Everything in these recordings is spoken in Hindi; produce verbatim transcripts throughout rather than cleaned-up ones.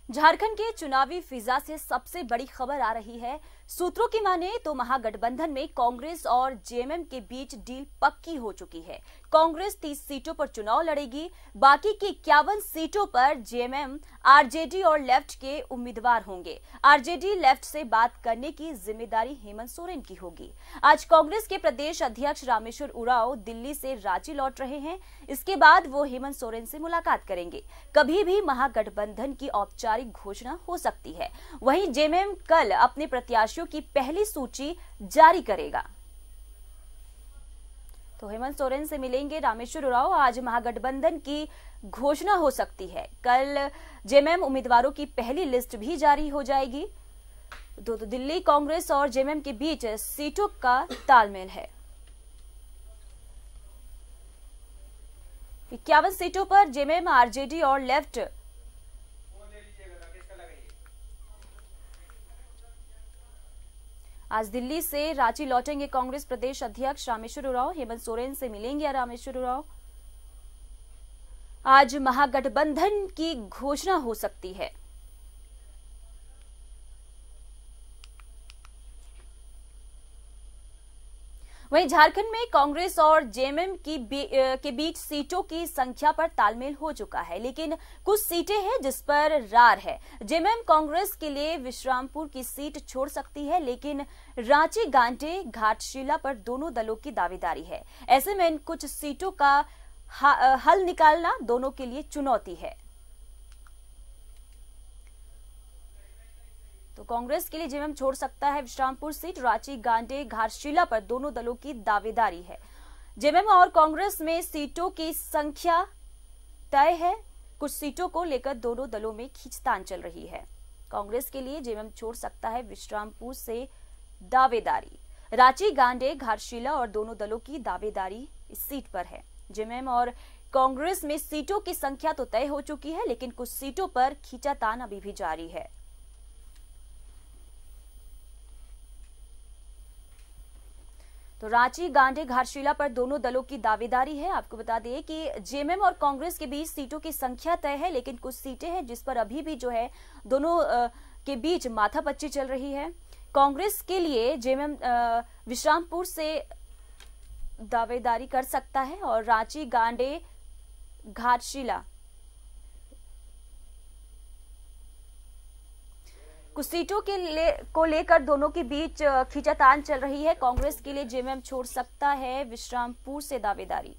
झारखंड के चुनावी फिजा से सबसे बड़ी खबर आ रही है। सूत्रों की माने तो महागठबंधन में कांग्रेस और जेएमएम के बीच डील पक्की हो चुकी है। कांग्रेस तीस सीटों पर चुनाव लड़ेगी, बाकी की इक्यावन सीटों पर जेएमएम, आरजेडी और लेफ्ट के उम्मीदवार होंगे। आरजेडी लेफ्ट से बात करने की जिम्मेदारी हेमंत सोरेन की होगी। आज कांग्रेस के प्रदेश अध्यक्ष रामेश्वर उरांव दिल्ली से रांची लौट रहे हैं। इसके बाद वो हेमंत सोरेन से मुलाकात करेंगे। कभी भी महागठबंधन की औपचारिक घोषणा हो सकती है। वहीं जेएमएम कल अपने प्रत्याशियों की पहली सूची जारी करेगा। तो हेमंत सोरेन से मिलेंगे रामेश्वर उरांव। आज महागठबंधन की घोषणा हो सकती है। कल जेएमएम उम्मीदवारों की पहली लिस्ट भी जारी हो जाएगी। तो, तो दिल्ली कांग्रेस और जेएमएम के बीच सीटों का तालमेल है। इक्यावन सीटों पर जेएमएम, आरजेडी और लेफ्ट आज दिल्ली से रांची लौटेंगे। कांग्रेस प्रदेश अध्यक्ष रामेश्वर उरांव हेमंत सोरेन से मिलेंगे। रामेश्वर उरांव, आज महागठबंधन की घोषणा हो सकती है। वहीं झारखंड में कांग्रेस और जेएमएम की के बीच सीटों की संख्या पर तालमेल हो चुका है, लेकिन कुछ सीटें हैं जिस पर रार है। जेएमएम कांग्रेस के लिए विश्रामपुर की सीट छोड़ सकती है, लेकिन रांची, गांधी, घाटशिला पर दोनों दलों की दावेदारी है। ऐसे में इन कुछ सीटों का हल निकालना दोनों के लिए चुनौती है। तो कांग्रेस के लिए जेएमएम छोड़ सकता है विश्रामपुर सीट। रांची, गांधी, घाटशिला पर दोनों दलों की दावेदारी है। जेएमएम और कांग्रेस में सीटों की संख्या तय है। कुछ सीटों को लेकर दोनों दलों में खींचतान चल रही है। कांग्रेस के लिए जेएमएम छोड़ सकता है विश्रामपुर से दावेदारी। रांची, गांधी, घाटशिला और दोनों दलों की दावेदारी इस सीट पर है। जेएमएम और कांग्रेस में सीटों की संख्या तो तय हो चुकी है, लेकिन कुछ सीटों पर खींचातान अभी भी जारी है। तो रांची, गांधी, घाटशिला पर दोनों दलों की दावेदारी है। आपको बता दें कि जेएमएम और कांग्रेस के बीच सीटों की संख्या तय है, लेकिन कुछ सीटें हैं जिस पर अभी भी जो है दोनों के बीच माथापच्ची चल रही है। कांग्रेस के लिए जेएमएम विश्रामपुर से दावेदारी कर सकता है और रांची, गांधी, घाटशिला कुछ सीटों के ले, को लेकर दोनों के बीच खींचातान चल रही है। कांग्रेस के लिए जेएमएम छोड़ सकता है विश्रामपुर से दावेदारी।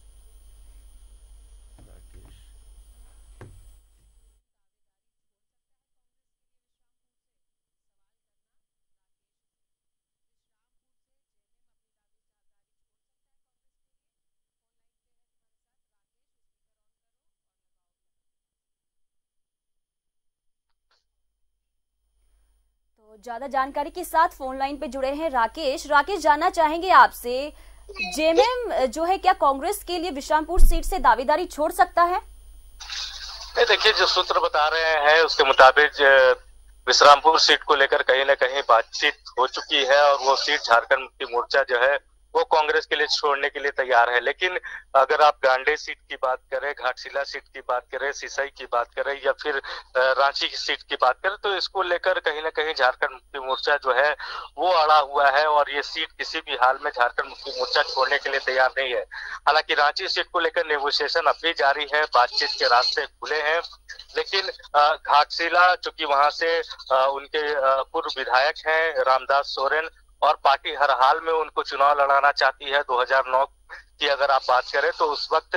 तो ज्यादा जानकारी के साथ फोन लाइन पे जुड़े हैं राकेश। राकेश, जानना चाहेंगे आपसे, जेएमएम जो है क्या कांग्रेस के लिए विश्रामपुर सीट से दावेदारी छोड़ सकता है? देखिए, जो सूत्र बता रहे हैं उसके मुताबिक विश्रामपुर सीट को लेकर कहीं ना कहीं बातचीत हो चुकी है और वो सीट झारखंड मुक्ति मोर्चा जो है वो कांग्रेस के लिए छोड़ने के लिए तैयार है। लेकिन अगर आप गांधी सीट की बात करें, घाटशिला सीट की बात करें, सिसई की बात करें या फिर रांची की सीट की बात करें, तो इसको लेकर कहीं ना कहीं झारखंड मुक्ति मोर्चा जो है वो अड़ा हुआ है और ये सीट किसी भी हाल में झारखंड मुक्ति मोर्चा छोड़ने के लिए तैयार नहीं है। हालांकि रांची सीट को लेकर नेगोशिएशन अब भी जारी है, बातचीत के रास्ते खुले हैं, लेकिन घाटशिला चूंकि वहां से उनके पूर्व विधायक हैं रामदास सोरेन और पार्टी हर हाल में उनको चुनाव लड़ाना चाहती है। दो हज़ार नौ की अगर आप बात करें तो उस वक्त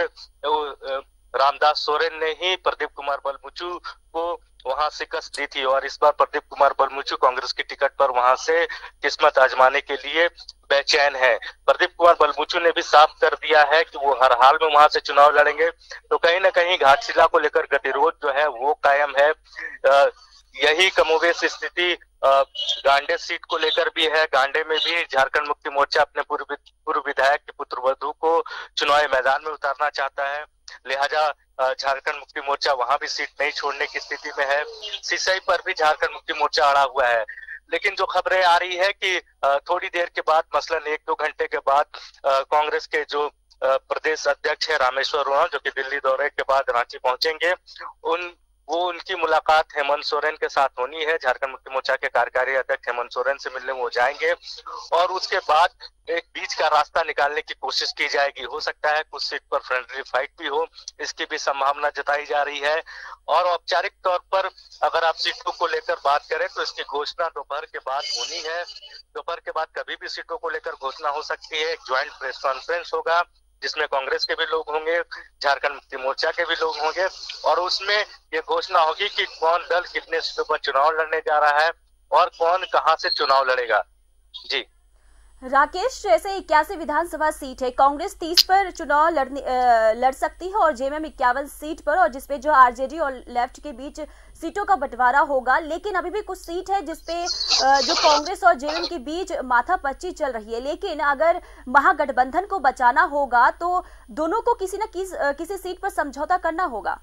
रामदास सोरेन ने ही प्रदीप कुमार बलमुचू को वहां शिकस्त दी थी और इस बार प्रदीप कुमार बलमुचू कांग्रेस की टिकट पर वहां से किस्मत आजमाने के लिए बेचैन है। प्रदीप कुमार बलमुचू ने भी साफ कर दिया है कि वो हर हाल में वहां से चुनाव लड़ेंगे। तो कहीं ना कहीं घाटशिला को लेकर गतिरोध जो है वो कायम है। यही कमोबेश स्थिति गांडे सीट को लेकर भी है। गांडे में भी झारखंड मुक्ति मोर्चा अपने पूर्व पूर्व विधायक के पुत्रवधू को चुनावी मैदान में उतारना चाहता है, लिहाजा झारखंड मुक्ति मोर्चा वहां भी सीट नहीं छोड़ने की स्थिति में है। सिसई पर भी झारखंड मुक्ति मोर्चा अड़ा हुआ है। लेकिन जो खबरें आ रही है कि थोड़ी देर के बाद, मसलन एक दो घंटे के बाद, कांग्रेस के जो प्रदेश अध्यक्ष है रामेश्वर उरांव, जो कि दिल्ली दौरे के बाद रांची पहुंचेंगे, उन वो उनकी मुलाकात हेमंत सोरेन के साथ होनी है। झारखंड मुक्ति मोर्चा के कार्यकारी अध्यक्ष हेमंत सोरेन से मिलने वो जाएंगे और उसके बाद एक बीच का रास्ता निकालने की कोशिश की जाएगी। हो सकता है कुछ सीट पर फ्रेंडली फाइट भी हो, इसकी भी संभावना जताई जा रही है। और औपचारिक तौर पर अगर आप सीटों को लेकर बात करें तो इसकी घोषणा दोपहर के बाद होनी है। दोपहर के बाद कभी भी सीटों को लेकर घोषणा हो सकती है। एक ज्वाइंट प्रेस कॉन्फ्रेंस होगा जिसमें कांग्रेस के भी लोग होंगे, झारखंड मुक्ति मोर्चा के भी लोग होंगे और उसमें ये घोषणा होगी कि कौन दल कितने सीटों पर चुनाव लड़ने जा रहा है और कौन कहां से चुनाव लड़ेगा। जी राकेश, जैसे इक्यासी विधानसभा सीट है, कांग्रेस तीस पर चुनाव लड़ने लड़ सकती है और जेएमएम इक्यावन सीट पर, और जिसपे जो आरजेडी और लेफ्ट के बीच सीटों का बंटवारा होगा। लेकिन अभी भी कुछ सीट है जिसपे जो कांग्रेस और जेएमएम के बीच माथापच्ची चल रही है। लेकिन अगर महागठबंधन को बचाना होगा तो दोनों को किसी न किस, किसी सीट पर समझौता करना होगा।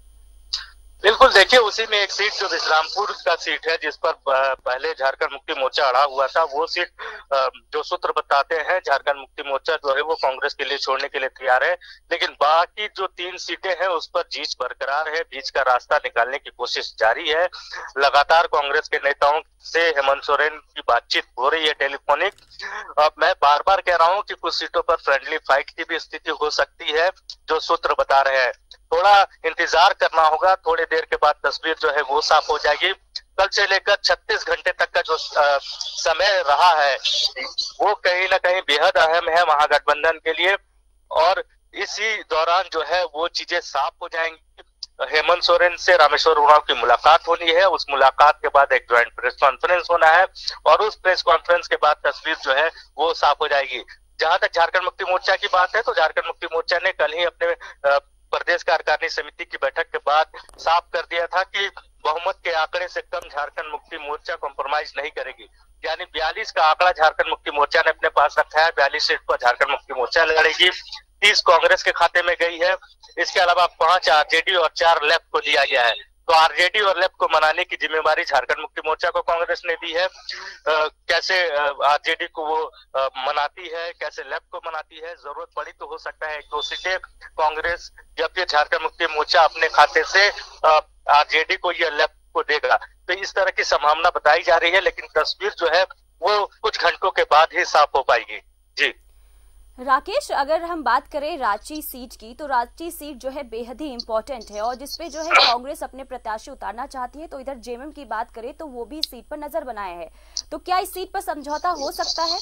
बिल्कुल, देखिए उसी में एक सीट जो विश्रामपुर का सीट है जिस पर पहले झारखंड मुक्ति मोर्चा अड़ा हुआ था, वो सीट जो सूत्र बताते हैं झारखंड मुक्ति मोर्चा जो है वो कांग्रेस के लिए छोड़ने के लिए तैयार है। लेकिन बाकी जो तीन सीटें हैं उस पर जीत बरकरार है, बीच का रास्ता निकालने की कोशिश जारी है। लगातार कांग्रेस के नेताओं से हेमंत सोरेन की बातचीत हो रही है टेलीफोनिक। अब मैं बार बार कह रहा हूँ कि कुछ सीटों पर फ्रेंडली फाइट की भी स्थिति हो सकती है, जो सूत्र बता रहे हैं। थोड़ा इंतजार करना होगा, थोड़ी देर के बाद तस्वीर जो है वो साफ हो जाएगी। कल से लेकर छत्तीस घंटे तक का जो आ, समय रहा है वो कहीं ना कहीं बेहद अहम है महागठबंधन के लिए और इसी दौरान जो है वो चीजें साफ हो जाएंगी। हेमंत सोरेन से रामेश्वर उरांव की मुलाकात होनी है, उस मुलाकात के बाद एक ज्वाइंट प्रेस कॉन्फ्रेंस होना है और उस प्रेस कॉन्फ्रेंस के बाद तस्वीर जो है वो साफ हो जाएगी। जहां तक झारखंड मुक्ति मोर्चा की बात है तो झारखंड मुक्ति मोर्चा ने कल ही अपने प्रदेश कार्यकारिणी समिति की बैठक के बाद साफ कर दिया था कि बहुमत के आंकड़े से कम झारखंड मुक्ति मोर्चा कॉम्प्रोमाइज नहीं करेगी। यानी बयालीस का आंकड़ा झारखंड मुक्ति मोर्चा ने अपने पास रखा है। बयालीस सीट पर झारखंड मुक्ति मोर्चा लड़ेगी, तीस कांग्रेस के खाते में गई है। इसके अलावा पांच आरजेडी और चार लेफ्ट को दिया गया है। तो आरजेडी और लेफ्ट को मनाने की जिम्मेवारी झारखंड मुक्ति मोर्चा को कांग्रेस ने दी है। आ, कैसे आरजेडी को वो आ, मनाती है, कैसे लेफ्ट को मनाती है, जरूरत पड़ी तो हो सकता है एक दो सीटें कांग्रेस या फिर झारखंड मुक्ति मोर्चा अपने खाते से आरजेडी को या लेफ्ट को देगा। तो इस तरह की संभावना बताई जा रही है, लेकिन तस्वीर जो है वो कुछ घंटों के बाद ही साफ हो पाएगी। जी राकेश, अगर हम बात करें रांची सीट की तो रांची सीट जो है बेहद ही इम्पोर्टेंट है और जिसपे जो है कांग्रेस अपने प्रत्याशी उतारना चाहती है। तो इधर जेएमएम की बात करें तो वो भी इस सीट पर नजर बनाए हैं। तो क्या इस सीट पर समझौता हो सकता है?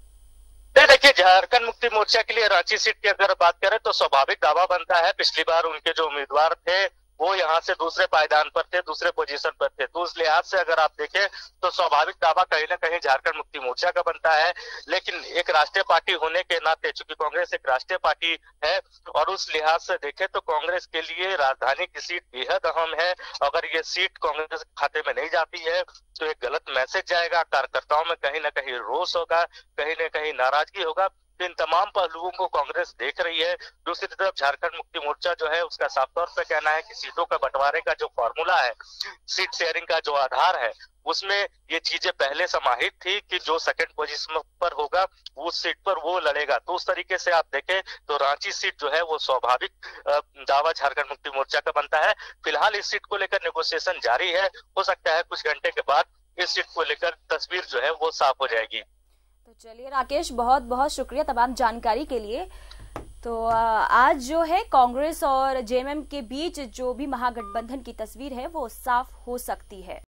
देखिए, झारखंड मुक्ति मोर्चा के लिए रांची सीट की अगर बात करें तो स्वाभाविक दावा बनता है। पिछली बार उनके जो उम्मीदवार थे वो यहाँ से दूसरे पायदान पर थे, दूसरे पोजीशन पर थे। तो उस लिहाज से अगर आप देखें तो स्वाभाविक दावा कहीं ना कहीं झारखंड मुक्ति मोर्चा का बनता है। लेकिन एक राष्ट्रीय पार्टी होने के नाते, चूंकि कांग्रेस एक राष्ट्रीय पार्टी है और उस लिहाज से देखें तो कांग्रेस के लिए राजधानी की सीट बेहद अहम है। अगर ये सीट कांग्रेस के खाते में नहीं जाती है तो एक गलत मैसेज जाएगा, कार्यकर्ताओं में कहीं ना कहीं रोष होगा, कहीं ना कहीं नाराजगी होगा। इन तमाम पहलुओं को कांग्रेस देख रही है। दूसरी तरफ झारखंड मुक्ति मोर्चा जो है उसका साफ तौर पर कहना है कि सीटों का बंटवारे का जो फॉर्मूला है, सीट शेयरिंग का जो आधार है, उसमें ये चीजें पहले समाहित थी कि जो सेकंड पोजीशन पर होगा उस सीट पर वो लड़ेगा। तो उस तरीके से आप देखें तो रांची सीट जो है वो स्वाभाविक दावा झारखंड मुक्ति मोर्चा का बनता है। फिलहाल इस सीट को लेकर नेगोशिएशन जारी है। हो सकता है कुछ घंटे के बाद इस सीट को लेकर तस्वीर जो है वो साफ हो जाएगी। तो चलिए राकेश, बहुत बहुत शुक्रिया तमाम जानकारी के लिए। तो आज जो है कांग्रेस और जेएमएम के बीच जो भी महागठबंधन की तस्वीर है वो साफ हो सकती है।